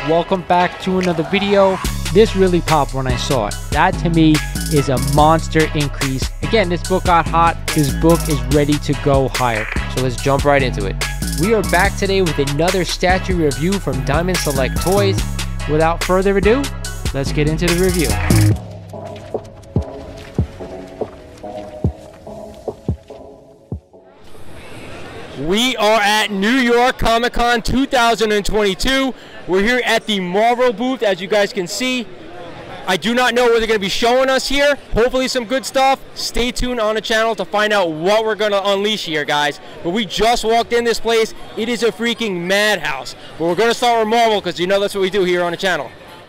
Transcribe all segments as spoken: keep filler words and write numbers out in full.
welcome back to another video. This really popped when I saw it. That to me is a monster increase. Again, this book got hot. This book is ready to go higher. So let's jump right into it. We are back today with another statue review from Diamond Select Toys. Without further ado, let's get into the review. We are at New York Comic Con two thousand twenty-two. We're here at the Marvel booth, as you guys can see. I do not know what they're going to be showing us here. Hopefully some good stuff. Stay tuned on the channel to find out what we're going to unleash here, guys. But we just walked in this place. It is a freaking madhouse. But we're going to start with Marvel because you know that's what we do here on the channel.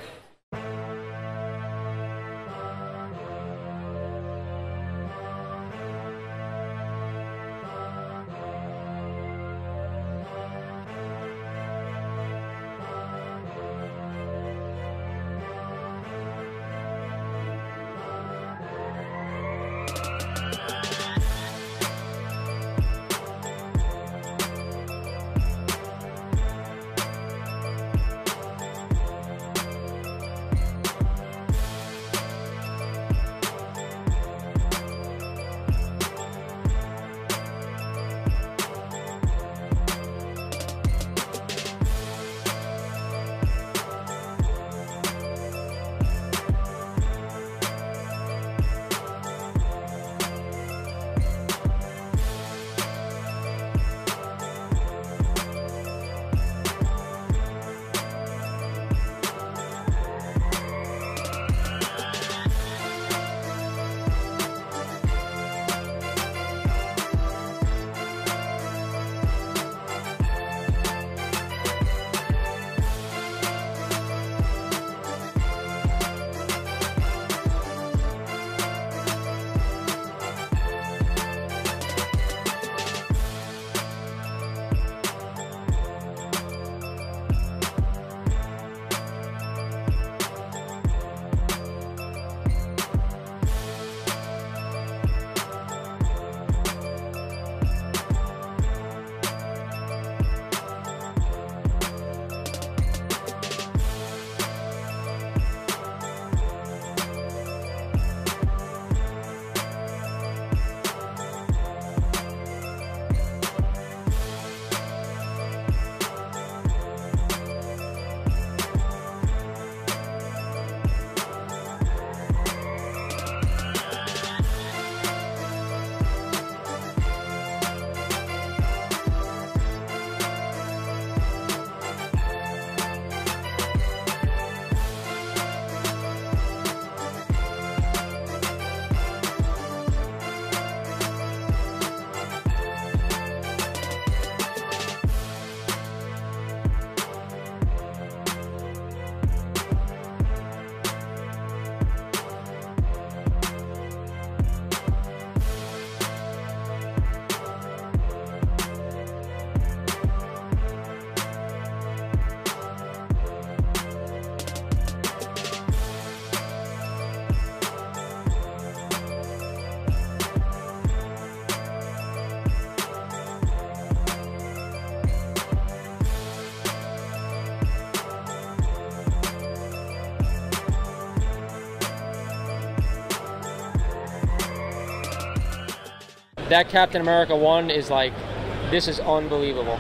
That Captain America one is like, this is unbelievable.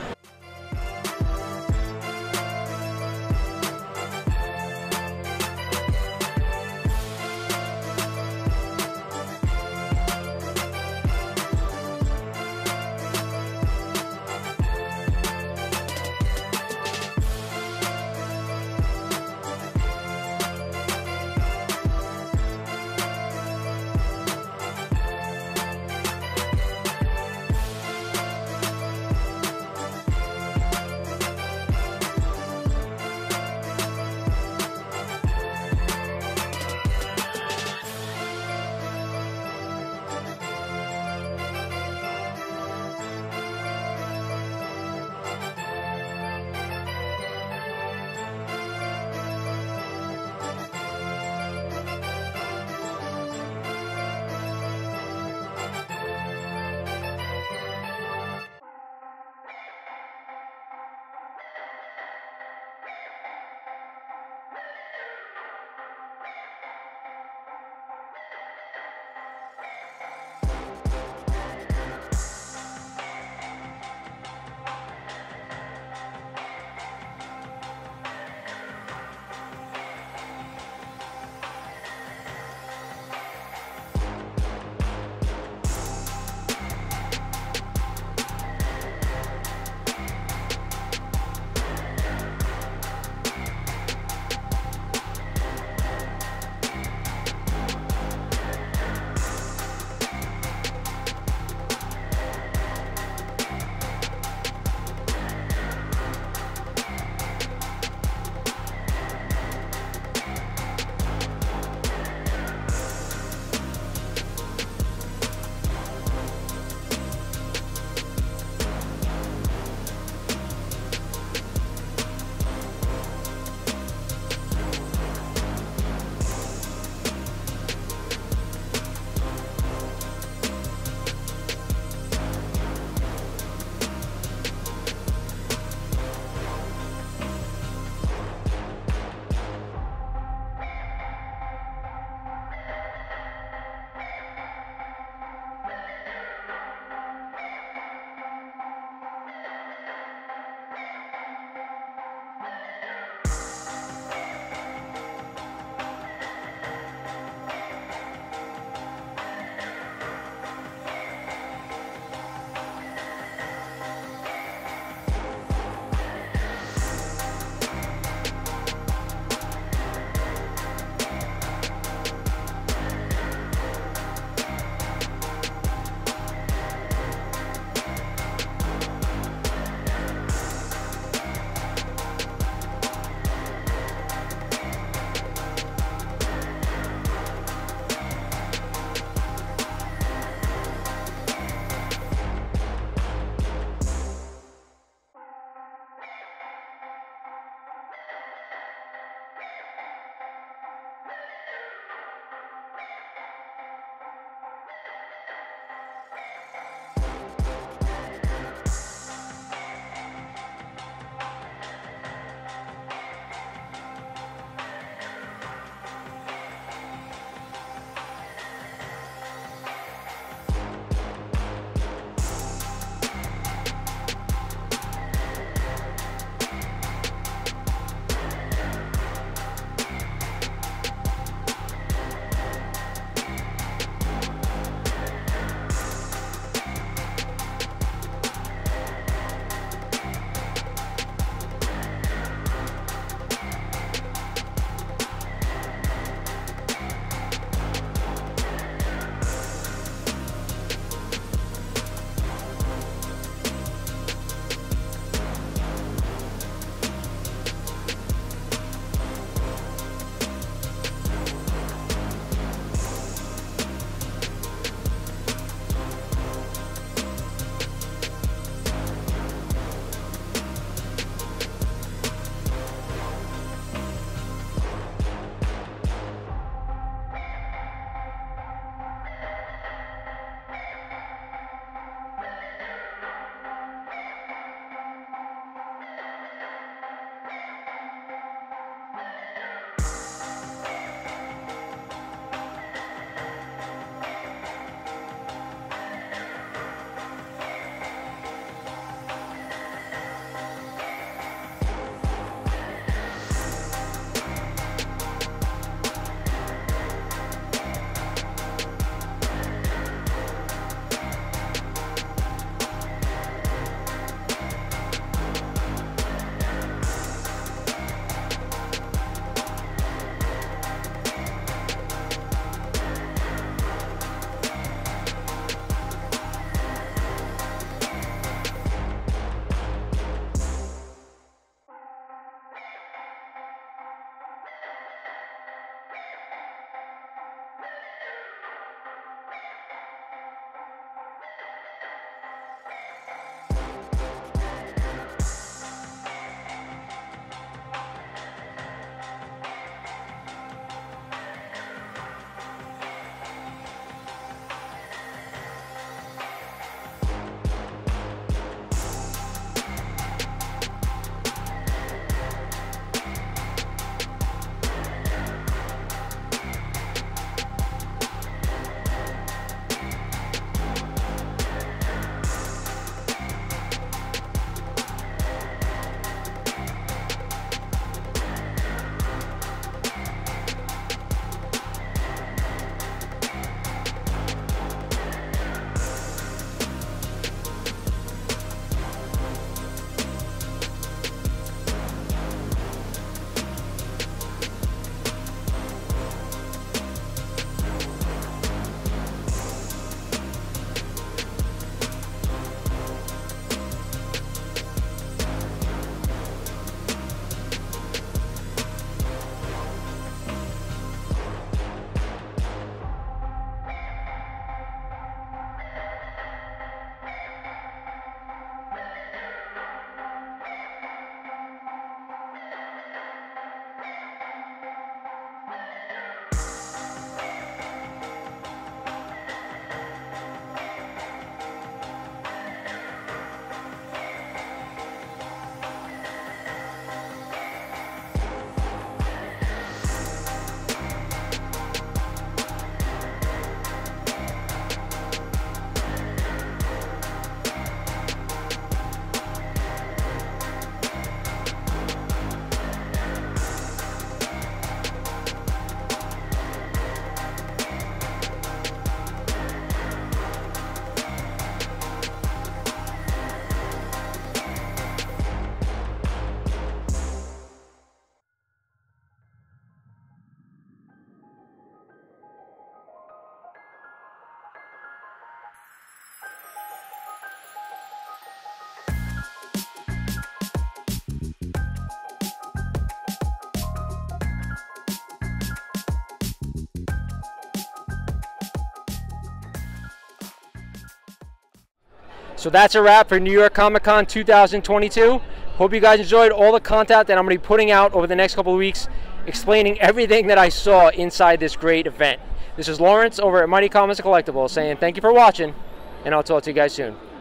So that's a wrap for New York Comic Con two thousand twenty-two. Hope you guys enjoyed all the content that I'm going to be putting out over the next couple of weeks, explaining everything that I saw inside this great event. This is Lawrence over at Mighty Comics and Collectibles saying thank you for watching, and I'll talk to you guys soon.